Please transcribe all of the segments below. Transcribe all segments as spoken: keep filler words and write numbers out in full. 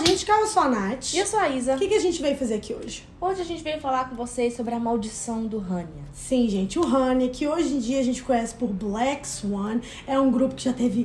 gente, que eu sou a Nath. E eu sou a Isa. O que, que a gente veio fazer aqui hoje? Hoje a gente veio falar com vocês sobre a maldição do Hania. Sim, gente, o Hania, que hoje em dia a gente conhece por Black Swan, é um grupo que já teve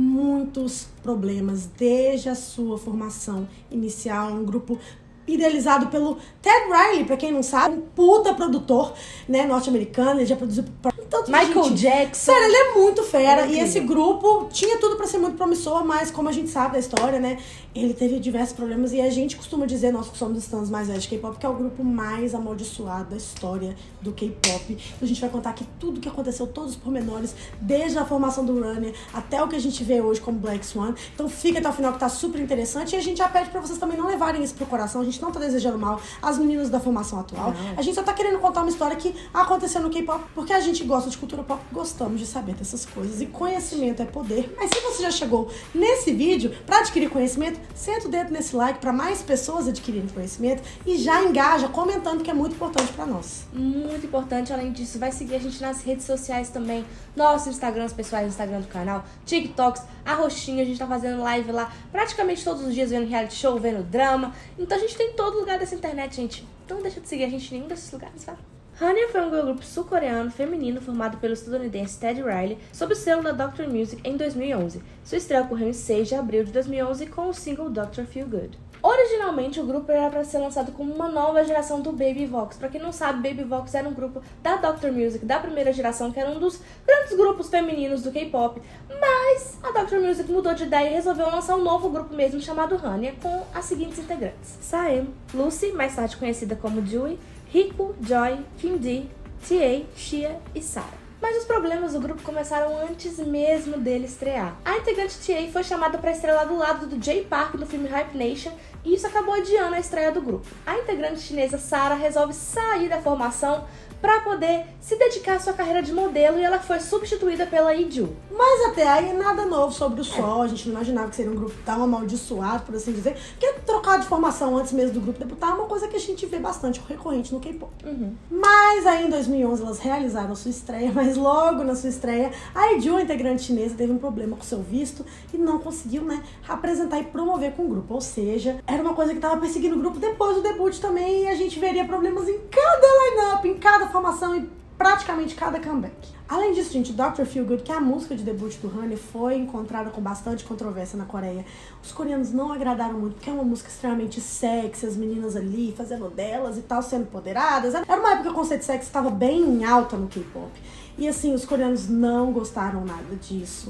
muitos problemas desde a sua formação inicial. É um grupo idealizado pelo Ted Riley, pra quem não sabe, um puta produtor, né, norte-americano. Ele já produziu tanto Michael gente. Jackson. Sério, ele é muito fera. É e esse grupo tinha tudo pra ser muito promissor, mas como a gente sabe da história, né, ele teve diversos problemas. E a gente costuma dizer, nós que somos dos fãs mais velhos de K-pop, que é o grupo mais amaldiçoado da história do K-pop. Então a gente vai contar aqui tudo o que aconteceu, todos os pormenores, desde a formação do Hania até o que a gente vê hoje como Black Swan. Então fica até o final que tá super interessante. E a gente já pede pra vocês também não levarem isso pro coração. A gente não tá desejando mal às meninas da formação atual. Não. A gente só tá querendo contar uma história que aconteceu no K-pop, porque a gente gosta de cultura pop, gostamos de saber dessas coisas. E conhecimento é poder. Mas se você já chegou nesse vídeo pra adquirir conhecimento, senta o dedo nesse like pra mais pessoas adquirirem conhecimento e já engaja comentando, que é muito importante pra nós. Muito importante. Além disso, vai seguir a gente nas redes sociais também. Nossos Instagrams pessoais, Instagram do canal, TikToks, a Roxinha. A gente tá fazendo live lá praticamente todos os dias, vendo reality show, vendo drama. Então a gente tem todo lugar dessa internet, gente. Então não deixa de seguir a gente em nenhum desses lugares, tá? Hania foi um girl group sul-coreano feminino formado pelo estadunidense Ted Riley sob o selo da doutor Music em dois mil e onze. Sua estreia ocorreu em seis de abril de dois mil e onze com o single doutor Feel Good. Originalmente, o grupo era para ser lançado como uma nova geração do Baby Vox. Pra quem não sabe, Baby Vox era um grupo da doutor Music, da primeira geração, que era um dos grandes grupos femininos do K-pop. Mas a doutor Music mudou de ideia e resolveu lançar um novo grupo mesmo, chamado Hania, com as seguintes integrantes: Saem, Lucy, mais tarde conhecida como Jui, Rico, Joy, Kim D, T A, Shia e Sarah. Mas os problemas do grupo começaram antes mesmo dele estrear. A integrante T A foi chamada para estrelar do lado do Jay Park do filme Hype Nation, e isso acabou adiando a estreia do grupo. A integrante chinesa Sarah resolve sair da formação para poder se dedicar à sua carreira de modelo, e ela foi substituída pela Iju. Mas até aí nada novo sobre o Sol. A gente não imaginava que seria um grupo tão amaldiçoado, por assim dizer. Porque trocar de formação antes mesmo do grupo debutar é uma coisa que a gente vê bastante recorrente no K-pop. Uhum. Mas aí em dois mil e onze elas realizaram sua estreia, mas logo na sua estreia a Iju, a integrante chinesa, teve um problema com seu visto e não conseguiu, né, apresentar e promover com o grupo. Ou seja, era uma coisa que estava perseguindo o grupo depois do debut também, e a gente veria problemas em cada line-up, em cada formação e praticamente cada comeback. Além disso, gente, doutor Feel Good, que é a música de debut do Hania, foi encontrada com bastante controvérsia na Coreia. Os coreanos não agradaram muito, porque é uma música extremamente sexy, as meninas ali fazendo delas e tal, sendo empoderadas. Era uma época que o conceito de sexy estava bem em alta no K-pop. E assim, os coreanos não gostaram nada disso.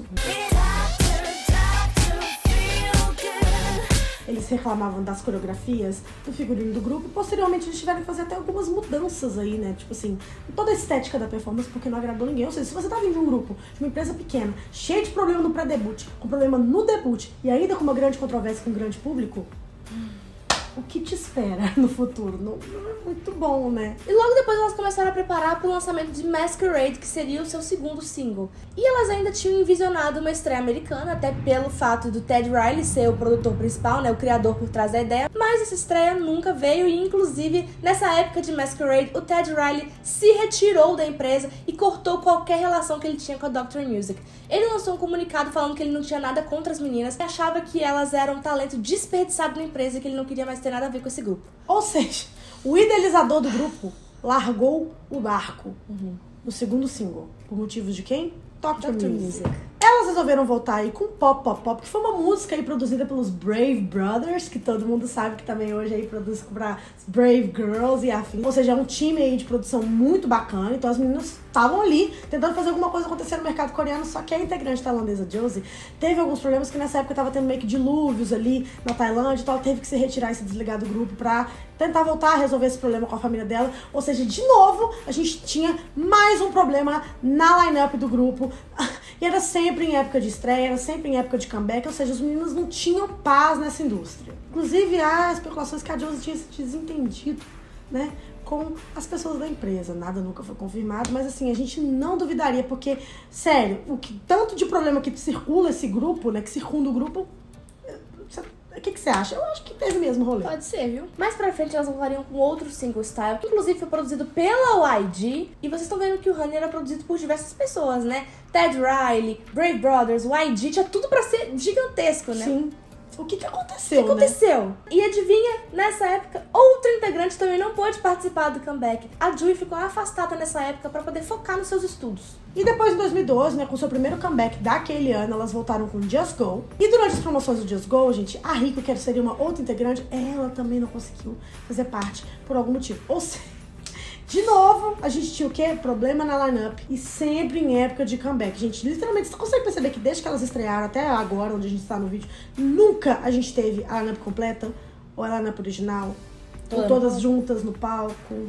Eles reclamavam das coreografias, do figurino do grupo, e posteriormente eles tiveram que fazer até algumas mudanças aí, né? Tipo assim, toda a estética da performance, porque não agradou ninguém. Ou seja, se você tá vindo de um grupo, de uma empresa pequena, cheio de problema no pré-debut, com problema no debut, e ainda com uma grande controvérsia com um grande público, o que te espera no futuro? Não, não é muito bom, né? E logo depois elas começaram a preparar para o lançamento de Masquerade, que seria o seu segundo single. E elas ainda tinham envisionado uma estreia americana, até pelo fato do Ted Riley ser o produtor principal, né, o criador por trás da ideia. Mas essa estreia nunca veio, e inclusive nessa época de Masquerade, o Ted Riley se retirou da empresa e cortou qualquer relação que ele tinha com a doutor Music. Ele lançou um comunicado falando que ele não tinha nada contra as meninas, e achava que elas eram um talento desperdiçado na empresa e que ele não queria mais ter nada a ver com esse grupo. Ou seja, o idealizador do grupo largou o barco Uhum. no segundo single. Por motivos de quem? doutor doutor Music. Music. Elas resolveram voltar aí com Pop Pop Pop, que foi uma música aí produzida pelos Brave Brothers, que todo mundo sabe que também hoje aí produz pra Brave Girls e afim. Ou seja, é um time aí de produção muito bacana. Então as meninas estavam ali tentando fazer alguma coisa acontecer no mercado coreano, só que a integrante tailandesa Josie teve alguns problemas, que nessa época tava tendo meio que dilúvios ali na Tailândia, então ela teve que se retirar e se desligar do grupo pra tentar voltar a resolver esse problema com a família dela. Ou seja, de novo, a gente tinha mais um problema na line-up do grupo. E era sempre em época de estreia, era sempre em época de comeback, ou seja, os meninos não tinham paz nessa indústria. Inclusive, há especulações que a Josie tinha se desentendido, né, com as pessoas da empresa. Nada nunca foi confirmado, mas assim, a gente não duvidaria, porque, sério, o que tanto de problema que circula esse grupo, né, que circunda o grupo, o que, que você acha? Eu acho que teve mesmo rolê. Pode ser, viu? Mais pra frente elas voltariam com outro single style, que inclusive foi produzido pela Y G. E vocês estão vendo que o Hania era produzido por diversas pessoas, né? Ted Riley, Brave Brothers, Y G, tinha tudo pra ser gigantesco, né? Sim. O que que aconteceu, O que aconteceu? Né? E adivinha, nessa época, outro integrante também não pôde participar do comeback. A Jui ficou afastada nessa época pra poder focar nos seus estudos. E depois, em dois mil e doze, né, com seu primeiro comeback daquele ano, elas voltaram com Just Go. E durante as promoções do Just Go, gente, a Rico, que seria uma outra integrante, ela também não conseguiu fazer parte por algum motivo. Ou seja, de novo, a gente tinha o quê? Problema na line-up. E sempre em época de comeback. Gente, literalmente, você consegue perceber que desde que elas estrearam até agora, onde a gente tá no vídeo, nunca a gente teve a line-up completa, ou a line-up original, Todo ou todas juntas no palco.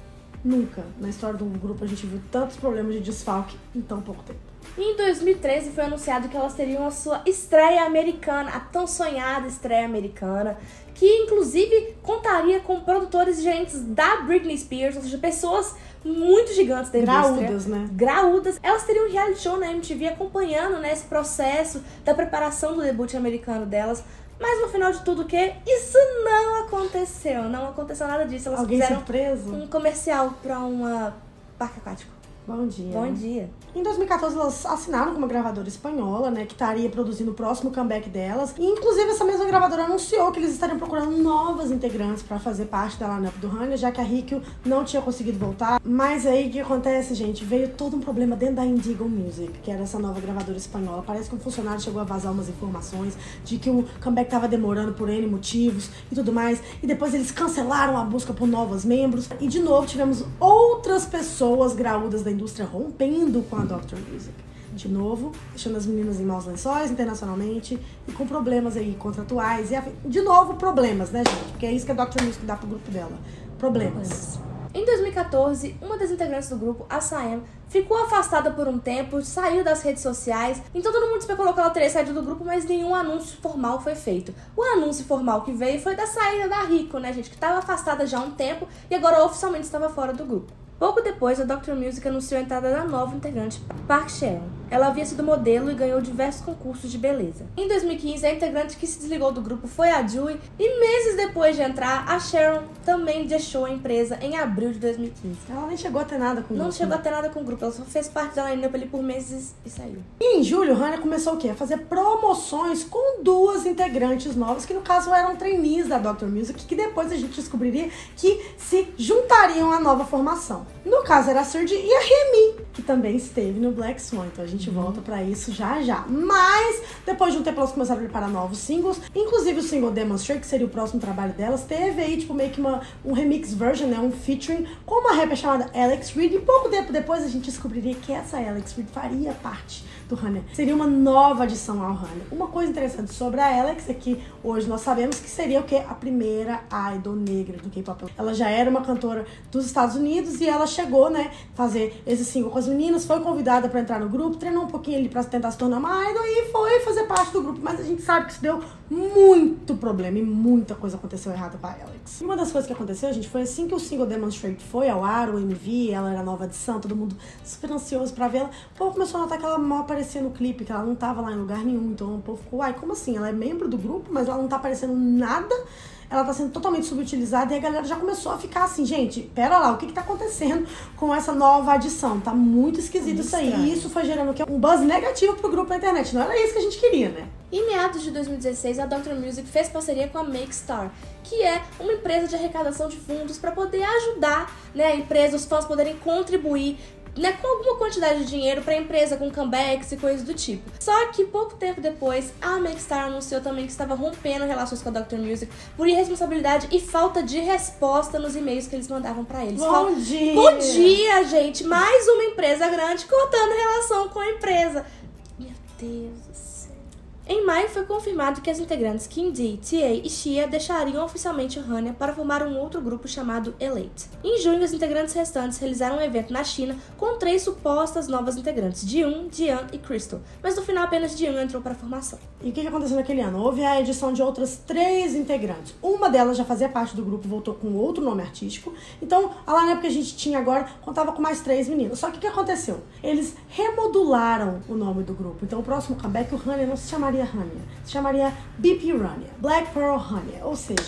Nunca na história do grupo a gente viu tantos problemas de desfalque em tão pouco tempo. Em dois mil e treze foi anunciado que elas teriam a sua estreia americana, a tão sonhada estreia americana, que inclusive contaria com produtores e gerentes da Britney Spears, ou seja, pessoas muito gigantes da indústria. Graúdas, né? Graúdas. Elas teriam um reality show na M T V acompanhando, né, esse processo da preparação do debut americano delas. Mas no final de tudo, o quê? Isso não aconteceu. Não aconteceu nada disso. Elas Alguém fizeram surpreso? um comercial pra uma parque aquático. Bom dia. Bom dia. Em dois mil e quatorze, elas assinaram com uma gravadora espanhola, né, que estaria produzindo o próximo comeback delas. E, inclusive, essa mesma gravadora anunciou que eles estariam procurando novas integrantes para fazer parte da lineup do Hania, já que a Rikyu não tinha conseguido voltar. Mas aí, o que acontece, gente? Veio todo um problema dentro da Indigo Music, que era essa nova gravadora espanhola. Parece que um funcionário chegou a vazar umas informações de que o comeback tava demorando por N motivos e tudo mais. E depois eles cancelaram a busca por novos membros. E, de novo, tivemos outras pessoas graúdas da indústria rompendo com a doutor Music. De novo, deixando as meninas em maus lençóis internacionalmente e com problemas aí contratuais. E de novo, problemas, né, gente? Porque é isso que a doutor Music dá pro grupo dela. Problemas. Em dois mil e quatorze, uma das integrantes do grupo, a Sam, ficou afastada por um tempo, saiu das redes sociais, então todo mundo especulou que ela teria saído do grupo, mas nenhum anúncio formal foi feito. O anúncio formal que veio foi da saída da Rico, né, gente, que estava afastada já há um tempo e agora oficialmente estava fora do grupo. Pouco depois, a doutor Music anunciou a entrada da nova integrante, Park Sharon. Ela havia sido modelo e ganhou diversos concursos de beleza. Em dois mil e quinze, a integrante que se desligou do grupo foi a Jui, e meses depois de entrar, a Sharon também deixou a empresa em abril de dois mil e quinze. Ela nem chegou a ter nada com o grupo. Não chegou a ter nada com o grupo, ela só fez parte da line-up ali por meses e saiu. E em julho, Hania começou o quê? A fazer promoções com duas integrantes novas, que no caso eram trainees da doutor Music, que depois a gente descobriria que se juntariam à nova formação. No caso era a Sergi e a Remy, que também esteve no Black Swan, então a gente uhum. volta pra isso já já. Mas, depois de um tempo elas começaram a preparar novos singles, inclusive o single Demonstrate, que seria o próximo trabalho delas, teve aí tipo meio que uma, um remix version, né, um featuring com uma rapper chamada Alex Reid, e pouco tempo depois a gente descobriria que essa Alex Reid faria parte do Hania. Seria uma nova adição ao Hania. Uma coisa interessante sobre a Alex é que hoje nós sabemos que seria o quê? A primeira idol negra do K-pop. Ela já era uma cantora dos Estados Unidos e ela chegou, né, fazer esse single com as meninas, foi convidada pra entrar no grupo, treinou um pouquinho ali pra tentar se tornar uma idol e foi fazer parte do grupo, mas a gente sabe que isso deu muito problema e muita coisa aconteceu errada com a Alex. E uma das coisas que aconteceu, gente, foi assim que o single Demonstrate foi ao ar, o M V, ela era a nova adição, todo mundo super ansioso pra vê-la, o povo começou a notar que ela mal aparecia no clipe, que ela não tava lá em lugar nenhum, então o povo ficou, uai, como assim? Ela é membro do grupo, mas ela não tá aparecendo nada, ela tá sendo totalmente subutilizada, e a galera já começou a ficar assim, gente, pera lá, o que que tá acontecendo com essa nova adição? Tá muito esquisito isso aí. E isso foi gerando um buzz negativo pro grupo na internet. Não era isso que a gente queria, né? Em meados de dois mil e dezesseis, a doutor Music fez parceria com a Make Star, que é uma empresa de arrecadação de fundos para poder ajudar, né, a empresa, os fãs poderem contribuir, né, com alguma quantidade de dinheiro para a empresa, com comebacks e coisas do tipo. Só que pouco tempo depois, a Make Star anunciou também que estava rompendo relações com a doutor Music por irresponsabilidade e falta de resposta nos e-mails que eles mandavam para eles. Bom Fal... dia! Bom dia, gente! Mais uma empresa grande cortando relação com a empresa. Meu Deus do céu. Em maio foi confirmado que as integrantes Kim D, T A e Shia deixariam oficialmente o Hania para formar um outro grupo chamado Elate. Em junho, as integrantes restantes realizaram um evento na China com três supostas novas integrantes, Jiun, Jian e Crystal, mas no final apenas Jian entrou para a formação. E o que aconteceu naquele ano? Houve a edição de outras três integrantes. Uma delas já fazia parte do grupo, voltou com outro nome artístico. Então, a lineup que a gente tinha agora contava com mais três meninas. Só que o que aconteceu? Eles remodularam o nome do grupo. Então, o próximo comeback, o Hania não se chamaria Hania, se chamaria B P Hania, Black Pearl Hania. Ou seja,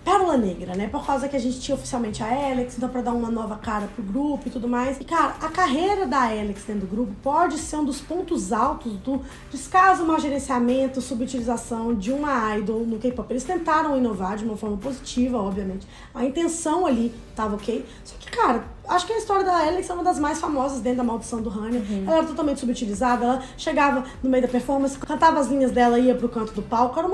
Pérola Negra, né? Por causa que a gente tinha oficialmente a Alex, então pra dar uma nova cara pro grupo e tudo mais. E, cara, a carreira da Alex dentro do grupo pode ser um dos pontos altos do descaso, mau gerenciamento, subutilização de uma idol no K-pop. Eles tentaram inovar de uma forma positiva, obviamente. A intenção ali tava ok. Só que, cara, acho que a história da Alex é uma das mais famosas dentro da maldição do Hania. Uhum. Ela era totalmente subutilizada, ela chegava no meio da performance, cantava as linhas dela e ia pro canto do palco. Era uma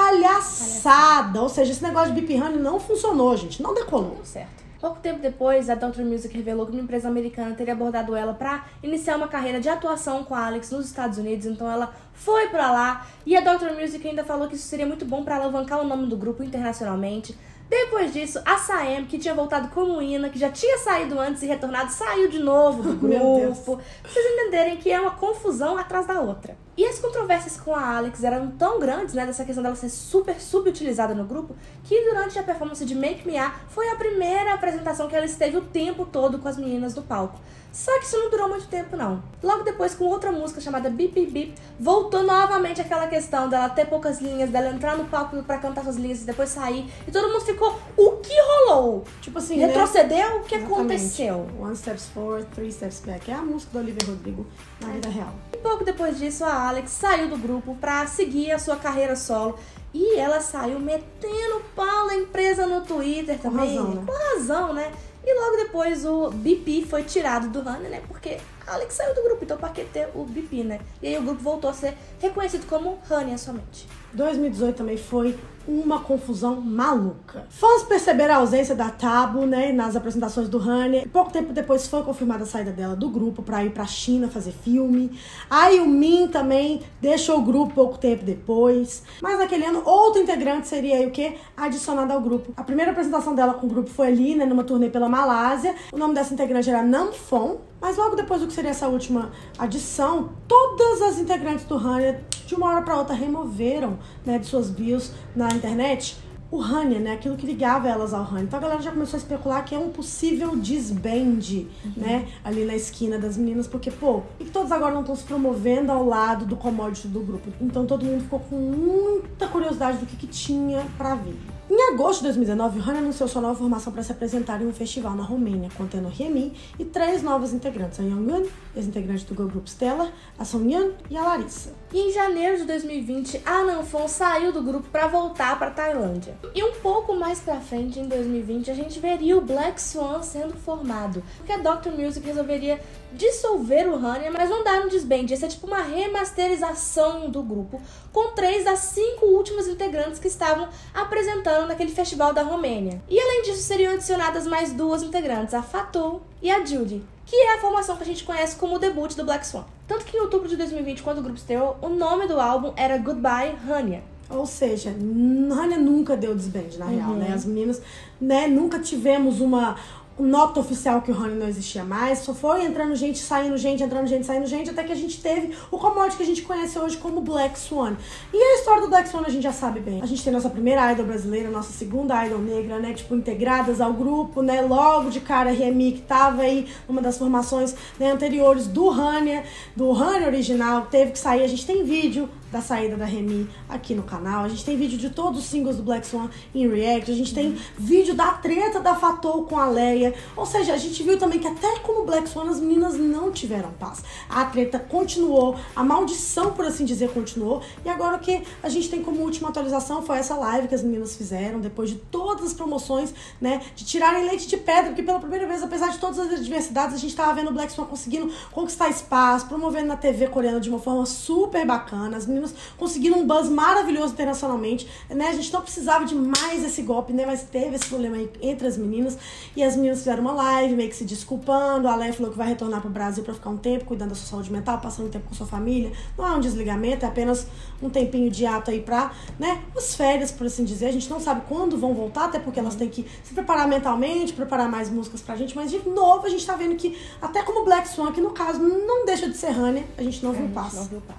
palhaçada. Ou seja, esse negócio de B P Honey não funcionou, gente. Não decolou. Deu certo. Pouco tempo depois, a doutor Music revelou que uma empresa americana teria abordado ela para iniciar uma carreira de atuação com a Alex nos Estados Unidos, então ela foi pra lá. E a doutor Music ainda falou que isso seria muito bom para alavancar o nome do grupo internacionalmente. Depois disso, a Saem, que tinha voltado como Ina, que já tinha saído antes e retornado, saiu de novo do grupo. Pra vocês entenderem que é uma confusão atrás da outra. E as controvérsias com a Alex eram tão grandes, né, dessa questão dela ser super subutilizada no grupo, que durante a performance de Make Me A foi a primeira apresentação que ela esteve o tempo todo com as meninas do palco. Só que isso não durou muito tempo, não. Logo depois, com outra música chamada Beep Beep Beep, voltou novamente aquela questão dela ter poucas linhas, dela entrar no palco pra cantar suas linhas e depois sair. E todo mundo ficou, o que rolou? Tipo assim, retrocedeu? Né? O que Exatamente. Aconteceu? One steps forward, three steps back. É a música do Olivia Rodrigo na vida real. E pouco depois disso, a Alex saiu do grupo pra seguir a sua carreira solo. E ela saiu metendo pau na empresa no Twitter Com também. razão, né? Com razão, né? E logo depois o B P foi tirado do Hania, né? Porque a Alex saiu do grupo, então pra que ter o B P, né? E aí o grupo voltou a ser reconhecido como Hania somente. dois mil e dezoito também foi uma confusão maluca. Fãs perceberam a ausência da Tabu, né, nas apresentações do Hania. E pouco tempo depois foi confirmada a saída dela do grupo pra ir pra China fazer filme. A Yumin também deixou o grupo pouco tempo depois. Mas naquele ano, outro integrante seria aí o quê? Adicionado ao grupo. A primeira apresentação dela com o grupo foi ali, né, numa turnê pela Malásia. O nome dessa integrante era Namfon. Mas logo depois do que seria essa última adição, todas as integrantes do Hania, de uma hora pra outra, removeram, né, de suas bios na internet o Hania, né, aquilo que ligava elas ao Hania. Então a galera já começou a especular que é um possível desband, uhum. né, ali na esquina das meninas, porque, pô, e que todos agora não estão se promovendo ao lado do commodity do grupo. Então todo mundo ficou com muita curiosidade do que, que tinha pra vir. Em agosto de dois mil e dezenove, o Hania anunciou sua nova formação para se apresentar em um festival na Romênia, contendo Remy e três novos integrantes, a Youngwon, ex-integrante do girl group Stellar, a Sonyeon e a Larissa. E em janeiro de dois mil e vinte, a Namfon saiu do grupo para voltar para Tailândia. E um pouco mais pra frente, em dois mil e vinte, a gente veria o Black Swan sendo formado, porque a doutor Music resolveria dissolver o Hania, mas não dar um desband, ia ser tipo uma remasterização do grupo, com três das cinco últimas integrantes que estavam apresentando naquele festival da Romênia. E além disso, seriam adicionadas mais duas integrantes, a Fatou e a Judy, que é a formação que a gente conhece como o debut do Black Swan. Tanto que em outubro de dois mil e vinte, quando o grupo estreou, o nome do álbum era Goodbye Hania. Ou seja, Hania nunca deu desband, na real, uhum. né? As meninas, né, nunca tivemos uma nota oficial que o Hania não existia mais, só foi entrando gente, saindo gente, entrando gente, saindo gente, até que a gente teve o commodity que a gente conhece hoje como Black Swan. E a história do Black Swan a gente já sabe bem. A gente tem nossa primeira idol brasileira, nossa segunda idol negra, né, tipo, integradas ao grupo, né, logo de cara a Remy, que tava aí numa das formações, né, anteriores do Hania, do Hania original, teve que sair. A gente tem vídeo da saída da Remy aqui no canal, a gente tem vídeo de todos os singles do Black Swan em react, a gente tem uhum. vídeo da treta da Fatou com a Leia, ou seja, a gente viu também que até como Black Swan as meninas não tiveram paz. A treta continuou, a maldição, por assim dizer, continuou, e agora o que a gente tem como última atualização foi essa live que as meninas fizeram, depois de todas as promoções, né, de tirarem leite de pedra, porque pela primeira vez, apesar de todas as adversidades, a gente tava vendo o Black Swan conseguindo conquistar espaço, promovendo na T V coreana de uma forma super bacana, as meninas conseguindo um buzz maravilhoso internacionalmente, né? A gente não precisava de mais esse golpe, né? Mas teve esse problema aí entre as meninas, e as meninas fizeram uma live meio que se desculpando. A Leia falou que vai retornar pro Brasil pra ficar um tempo cuidando da sua saúde mental, passando um tempo com sua família. Não é um desligamento, é apenas um tempinho de ato aí pra, né, as férias, por assim dizer. A gente não sabe quando vão voltar, até porque elas têm que se preparar mentalmente, preparar mais músicas pra gente, mas de novo a gente tá vendo que, até como Black Swan, que no caso não deixa de ser Hania, a gente não viu paz. Não viu paz.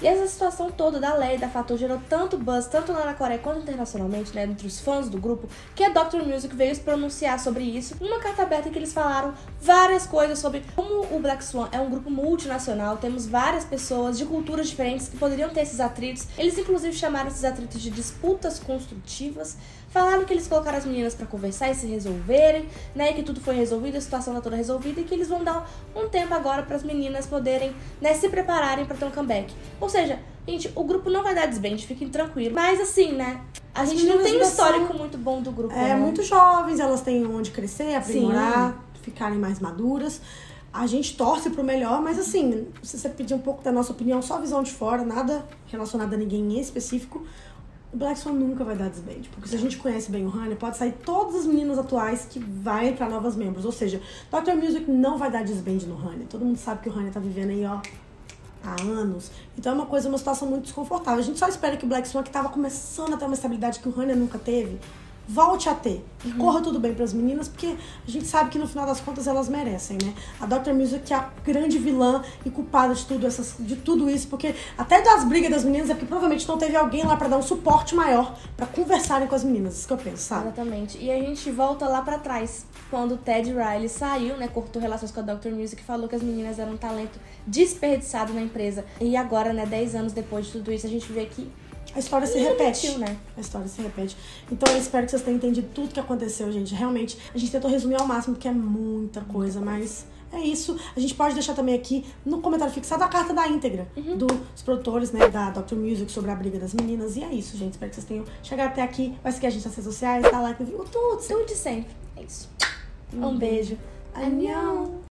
E essa situação toda da lei, da Fator, gerou tanto buzz, tanto lá na Coreia quanto internacionalmente, né, entre os fãs do grupo, que a doutor Music veio se pronunciar sobre isso numa carta aberta que eles falaram várias coisas sobre como o Black Swan é um grupo multinacional, temos várias pessoas de culturas diferentes que poderiam ter esses atritos. Eles inclusive chamaram esses atritos de disputas construtivas, falaram que eles colocaram as meninas pra conversar e se resolverem, né, e que tudo foi resolvido, a situação tá toda resolvida e que eles vão dar um tempo agora para as meninas poderem, né, se prepararem pra ter um comeback. Ou seja, gente, o grupo não vai dar desband, fiquem tranquilos. Mas assim, né, a As gente não tem um meninas histórico são- muito bom do grupo, É, né? muito jovens, elas têm onde crescer, aprimorar, ficarem mais maduras. A gente torce pro melhor, mas assim, se você pedir um pouco da nossa opinião, só visão de fora, nada relacionado a ninguém em específico, o Black Swan nunca vai dar desband. Porque se a gente conhece bem o Honey, pode sair todas as meninas atuais que vai entrar novas membros. Ou seja, doutor Music não vai dar desband no Honey. Todo mundo sabe que o Honey tá vivendo aí, ó, há anos. Então é uma coisa, uma situação muito desconfortável. A gente só espera que o Black Swan, que tava começando a ter uma estabilidade que o Honey nunca teve, volte a ter. E corra tudo bem pras meninas, porque a gente sabe que no final das contas elas merecem, né? A doutor Music é a grande vilã e culpada de tudo, essas, de tudo isso, porque até das brigas das meninas é porque provavelmente não teve alguém lá pra dar um suporte maior pra conversarem com as meninas. Isso que eu penso, sabe? Exatamente. E a gente volta lá pra trás, quando o Ted Riley saiu, né, cortou relações com a doutor Music e falou que as meninas eram um talento desperdiçado na empresa. E agora, né, dez anos depois de tudo isso, a gente vê que A história se Não repete. repetiu, né? A história se repete. Então eu espero que vocês tenham entendido tudo que aconteceu, gente. Realmente, a gente tentou resumir ao máximo, porque é muita coisa, mas é isso. A gente pode deixar também aqui no comentário fixado a carta da íntegra Uhum. dos produtores, né, da doutor Music sobre a briga das meninas. E é isso, gente. Espero que vocês tenham chegado até aqui. Vai seguir a gente nas redes sociais, dá like no vídeo, tudo. tudo de sempre. É isso. Um beijo. Annyeong.